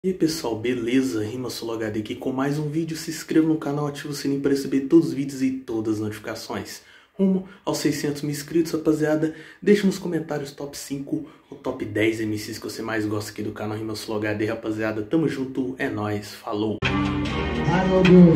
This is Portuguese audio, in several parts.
E aí pessoal, beleza? RimaSoloHD aqui com mais um vídeo. Se inscreva no canal, ative o sininho para receber todos os vídeos e todas as notificações. Rumo aos 600 mil inscritos, rapaziada. Deixa nos comentários top 5 ou top 10 MCs que você mais gosta aqui do canal RimaSoloHD, rapaziada. Tamo junto, é nóis, falou! Ai meu Deus,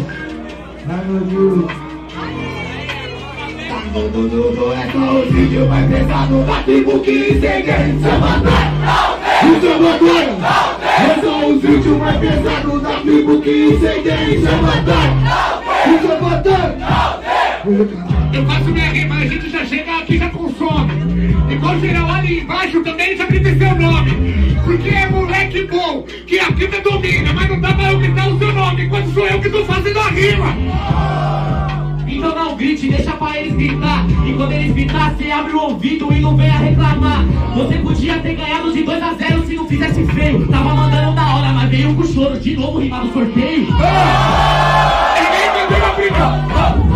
é só o vídeo mais pesado da tribo que ninguém se matar. Isso é matar. É só o vídeo mais pesado da tribo que ninguém se matar. Isso é matar. Eu faço minha rima, a gente já chega aqui, já consome. Igual geral ali embaixo também já grita seu nome. Porque é moleque bom, que a vida domina. Mas não dá pra eu gritar o seu nome, enquanto sou eu que tô fazendo a rima. Então não grite, deixa pra eles gritar. E quando eles gritar, cê abre o ouvido e não venha reclamar. Você podia ter ganhado de 2-0 se não fizesse feio. Tava mandando da hora, mas veio com choro. De novo rimar no sorteio. Ninguém mandou na primeira.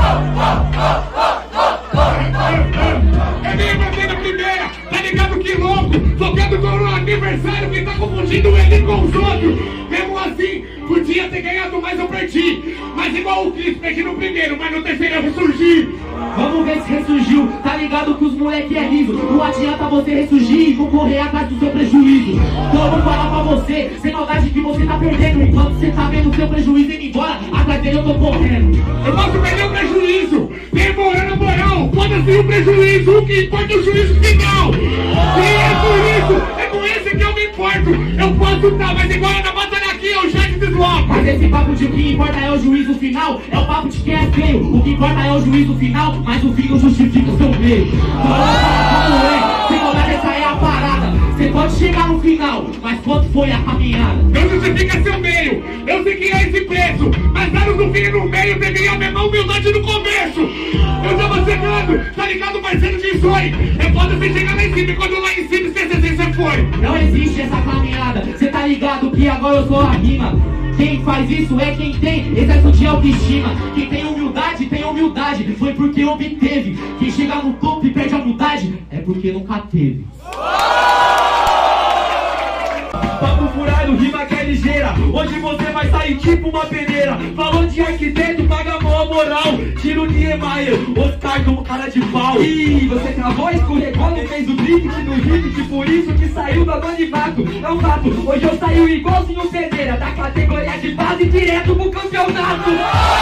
É nem mandei na primeira. Tá ligado que louco? Tocando com o aniversário que tá confundindo ele com os outros. Mesmo assim, podia ter ganhado, mas eu perdi. Mas igual o Cris, perdi no primeiro, mas no terceiro eu ressurgi. Vamos ver se ressurgiu. Tá ligado que os moleque é liso. Não adianta você ressurgir e vou correr atrás do seu prejuízo. Então eu vou falar pra você, sem maldade, que você tá perdendo. Enquanto você tá vendo o seu prejuízo indo embora, atrás dele eu tô correndo. Eu posso perder o prejuízo, demorando a moral. Foda-se o prejuízo, o que importa é o juízo final. E é por isso, é com esse que eu me importo. Eu posso tá, mas igual na batalha aqui eu já te desloco. Mas esse papo de o que importa é o juízo final é o papo de quem é feio. O que importa é o juízo final, mas o fim não justifica o seu meio. Como é? Sem maldade, essa é a parada. Você pode chegar no final, mas quanto foi a caminhada? Não justifica seu meio, eu sei que é esse preço. Mas anos no fim e no meio, peguei a mesma humildade no começo. Eu tava chegando, tá ligado, parceiro de sonho. É foda você chegar lá em cima e quando lá em cima esquecer você foi. Não existe essa caminhada, cê tá ligado que agora eu sou a rima. Quem faz isso é quem tem excesso de autoestima. Quem tem humildade, tem humildade. Foi porque obteve. Quem chega no topo e perde a humildade é porque nunca teve. Papo furado, rima que é ligeira. Hoje você vai sair tipo uma peneira. Falou de arquiteto, paga a mão a moral. Tiro de Emaia, Oscar como cara de pau. Ih, você travou, escorregou, não fez o drift no hit. Por isso que saiu do anonimato. É um fato, hoje eu saio igualzinho peneira. Da categoria de base direto pro campeonato.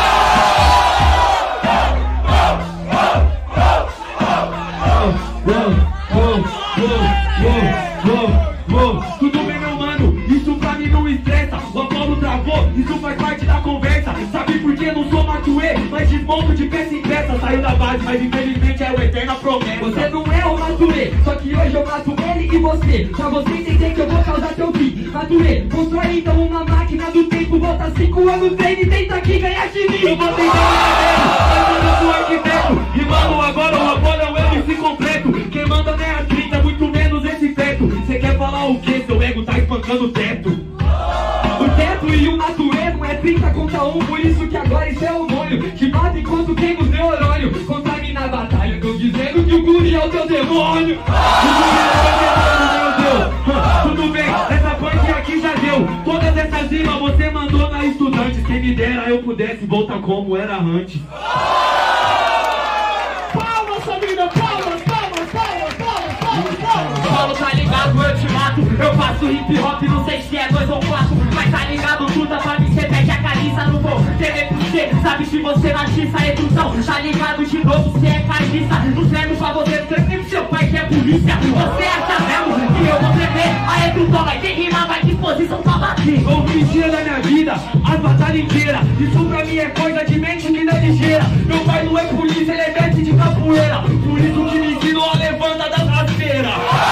Tudo bem, meu mano, isso pra mim não estressa. O Apolo travou, isso faz parte da conversa. Sabe por que não sou Matuê, mas desmonto de peça em peça. Saiu da base, mas infelizmente é o eterna promessa. Você não é o Matuê, só que hoje eu mato ele e você. Pra você entender que eu vou causar teu fim. Matuê, constrói então uma máquina do tempo. Volta 5 anos dele e tenta aqui ganhar de mim. Eu vou tentar mas eu sou arquiteto. E mano, agora o Apolo é o MC completo. Quem manda não é a 30, muito menos esse teto. Cê quer falar o que? Seu ego tá espancando o teto. O teto e o Matuê não é 30 contra 1. Por isso que agora isso é o molho. Te mata enquanto queima os neurônios. Contamina a batalha, tô dizendo que o guri é o teu demônio. O guri é o teu demônio, meu Deus. Tudo bem, essa parte aqui já deu. Todas essas rimas você mandou na estudante. Quem me dera eu pudesse voltar como era antes. Palmas, família, palmas, palmas, palmas, palmas, palmas, palmas. Paulo, tá ligado, eu te mato. Eu faço hip hop, não sei se é 2 ou 4. Mas tá ligado, tudo pra mim, cê pede a caliça. Não vou temer por cê, sabe se você não atiça a educação. Tá ligado de novo, cê é carniça. Não serve pra você, não serve pro seu pai que é polícia. Você acha mesmo que eu vou tremer? A educação vai ter rima, vai ter posição pra bater. Houve mentira da minha vida, as batalhas inteiras. Isso pra mim é coisa de mente que não é ligeira. Meu pai não é polícia, ele é mestre de capoeira. Por isso que me ensinou a levanta das rasteiras.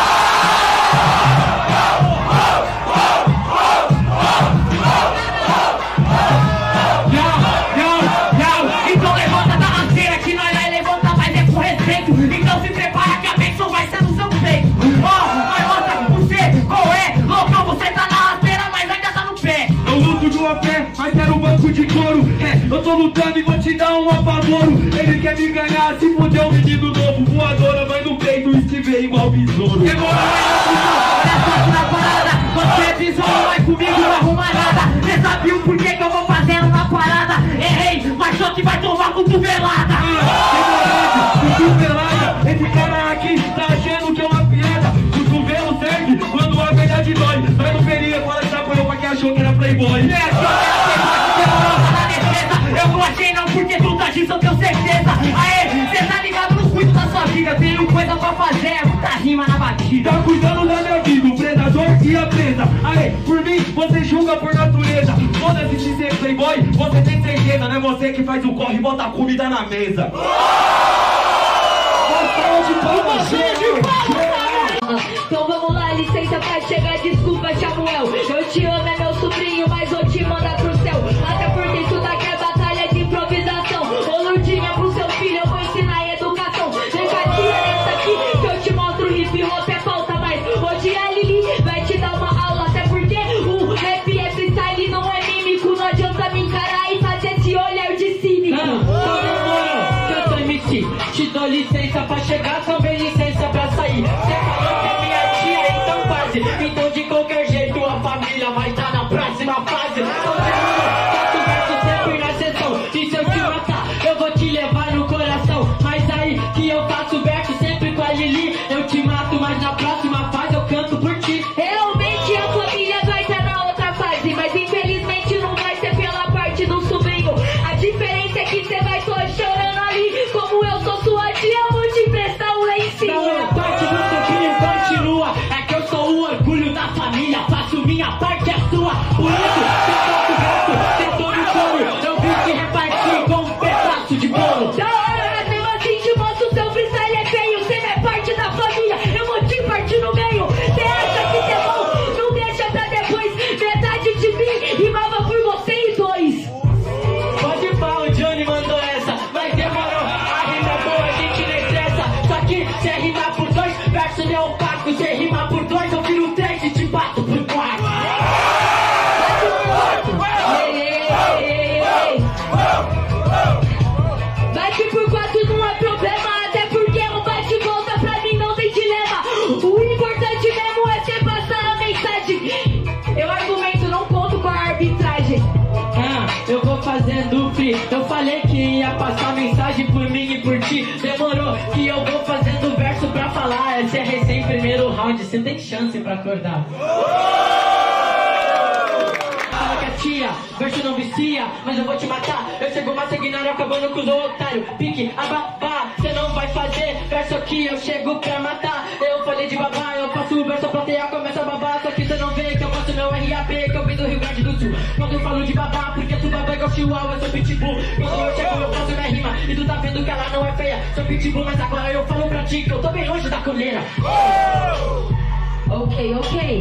Então levanta da rasteira que nós vai levantar, mas é com respeito. Então se prepara que a bênção vai ser no seu peito. Mas mostra você qual é. Loucão, você tá na rasteira, mas ainda tá no pé. Eu luto de uma pé, mas quero um banco de couro. Eu tô lutando e vou te dar um apavoro. Ele quer me ganhar, se fudeu, menino novo. Voadora, vai no peito, Steve igual besouro. Demorou, olha só que na parada. Você é visão, não vai comigo, não arruma nada. Cê sabe o porquê que eu vou fazendo na parada. Errei, mas só que vai tomar cotovelada. Cotovelada, esse cara aqui tá achando que é uma piada. Cotovelo serve quando a verdade dói. Mas não veria quando ela apoiou pra quem achou que era playboy. Eu não achei não, porque tu tá disso, eu tenho certeza. Aê, cê tá ligado, não cuido da sua vida. Tenho coisa pra fazer, muita rima na batida. Tá cuidando da minha vida, o predador e a presa. Aê, por mim, você julga por natureza. Foda-se de ser playboy, você tem certeza. Não é você que faz o corre e bota a comida na mesa. Então vamos lá, licença pra chegar, desculpa Samuel. Eu te amo, é meu sobrinho, mas vou te mandar pro céu. Até porque isso daqui é batalha de improvisação. Ô Lurdinha, pro seu filho eu vou ensinar educação. Vem cá, tia, essa aqui que eu te mostro. Hip hop é pauta, mas hoje a Lili vai te dar uma aula. Até porque o rap é freestyle, não é mímico. Não adianta me encarar e fazer esse olhar de cínico. Então demorou, que eu sou MC. Te dou licença pra chegar, também licença pra sair. Cê falou que é minha tia, então quase. Então de qualquer jeito a família vai estar na próxima fase. Então demorou, faço verso sempre na sessão. E se eu te matar, eu vou te levar no coração. Mas aí que eu faço verso sempre com a Lili, eu te mato, mas na próxima fase eu canto por ti. Realmente a família vai estar na outra fase, mas infelizmente não vai ser pela parte do sobrinho. A diferença é que você vai só chorando ali. Como eu sou sua tia, eu vou te emprestar um lencinho. Não é a parte do sobrinho, continua. É que eu sou o orgulho da família, faço minha parte, é sua. Por isso, você toca o gato, você todo o couro. Eu vim te repartir com um pedaço de bolo. Da hora, mas mesmo assim te mostro, seu freestyle é feio. Você não é parte da família, eu vou te partir no meio. Você acha que é bom? Não deixa pra depois. Metade de mim rimava por você e dois. Pode falar, o Johnny mandou essa, mas demorou. A rima é boa, a gente não estressa. Só que cê rimar por dois, verso é opaco. Cê rimar por dois, eu viro três e te bato por quatro. Bate por quatro não é problema, até porque um bate e volta pra mim não tem dilema. O importante mesmo é você passar a mensagem. Eu argumento, não conto com a arbitragem. Eu vou fazendo free. Eu falei que ia passar mensagem por mim e por ti. Demorou que eu vou fazendo verso pra falar. Esse é recém primeiro round, você tem chance pra acordar. Fala que a tia, verso não vicia, mas eu vou te matar. Eu chego massa ignorando, acabando com os otários. Pique, ababá, cê não vai fazer verso aqui, eu chego pra matar. Eu falei de babá, eu faço o verso, a plateia começa a babar. Só que cê não vê que eu faço meu RAP, que eu vim do Rio Grande do Sul. Quando eu falo de babá, porque tu babá é igual chihuahua, eu sou pitbull. Quando eu chego eu faço minha rima, e tu tá vendo que ela não é feia. Sou pitbull, mas agora eu falo pra ti que eu tô bem longe da coleira. Ok.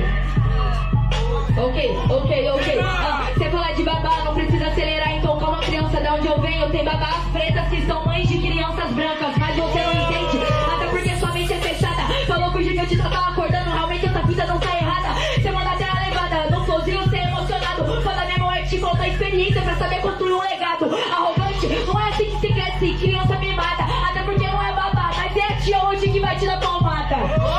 Você fala de babá, não precisa acelerar, então calma criança, da onde eu venho tem babás pretas que são mães de crianças brancas, mas você não entende, até porque sua mente é fechada. Falou que o gigante só tá acordando, realmente essa fita não tá errada. Você manda até a levada, no flowzinho cê é emocionado. Foda mesmo é que te falta experiência pra saber construir um legado. Arrogante, não é assim que se cresce, criança mimada. Até porque não é babá, mas é a tia hoje que vai te dar palmada.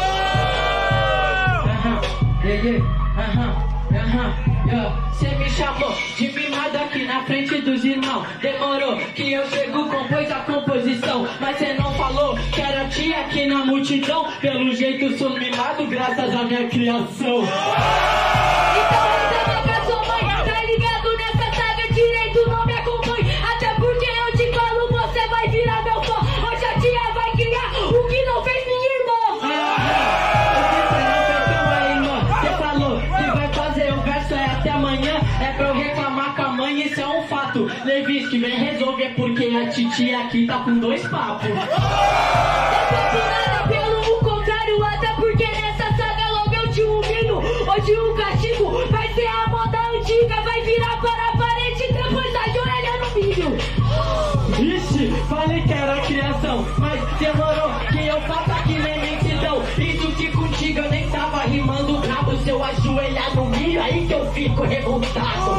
Cê me chamou de mimado aqui na frente dos irmãos. Demorou que eu chego, compôs a composição. Mas cê não falou que era tia aqui na multidão. Pelo jeito sou mimado graças à minha criação. Então receba pra sua mãe, tá ligado nessa saga direito, não me acompanhe. Até porque eu te falo, você vai virar meu fã. Hoje a tia vai criar o que não fez minha irmã. Você falou que vai fazer o verso é até amanhã. É pra eu reclamar com a mãe, isso é um fato. Levis que vem resolve é porque a titia aqui tá com dois papos. Nada pelo contrário, até porque nessa saga logo eu te humilho. Hoje o castigo vai ser a moda antiga, vai virar para a parede depois da joelha no milho. Ixi, falei que era criação, mas demorou que eu faço aqui na imensidão. Isso que contigo eu nem tava rimando brabo. Se eu ajoelhar no milho, aí que eu fico revoltado.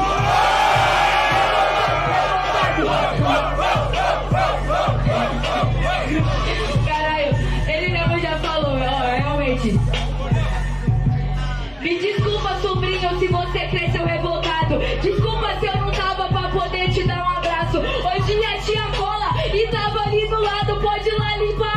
Caralho, ele mesmo já falou, ó, realmente. Me desculpa, sou espaço. Desculpa se eu não tava pra poder te dar um abraço. Hoje a tia cola e tava ali do lado, pode ir lá limpar